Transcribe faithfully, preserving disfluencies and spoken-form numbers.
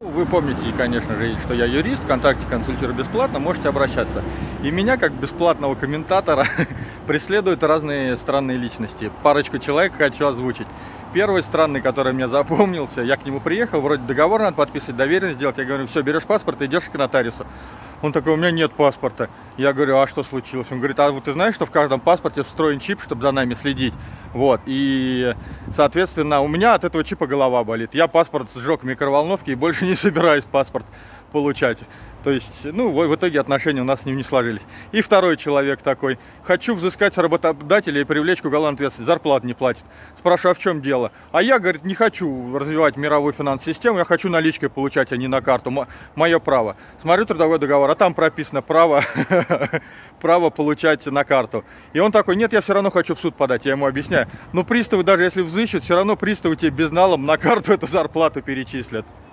Вы помните, конечно же, что я юрист, ВКонтакте консультирую бесплатно, можете обращаться. И меня, как бесплатного комментатора, преследуют разные странные личности. Парочку человек хочу озвучить. Первый странный, который мне запомнился, я к нему приехал, вроде договор надо подписывать, доверенность сделать. Я говорю, все, берешь паспорт и идешь к нотариусу. Он такой, у меня нет паспорта. Я говорю, а что случилось? Он говорит, а вот ты знаешь, что в каждом паспорте встроен чип, чтобы за нами следить? Вот, и, соответственно, у меня от этого чипа голова болит. Я паспорт сжег в микроволновке и больше не собираюсь паспорт получать. То есть, ну, в итоге отношения у нас с ним не сложились. И второй человек такой, хочу взыскать с работодателя и привлечь к уголовной ответственности, зарплату не платит. Спрашиваю, а в чем дело? А я, говорит, не хочу развивать мировую финансовую систему, я хочу наличкой получать, а не на карту. Мое право. Смотрю трудовой договор, а там прописано право, право получать на карту. И он такой, нет, я все равно хочу в суд подать. Я ему объясняю. Ну, приставы, даже если взыщут, все равно приставы тебе безналом на карту эту зарплату перечислят.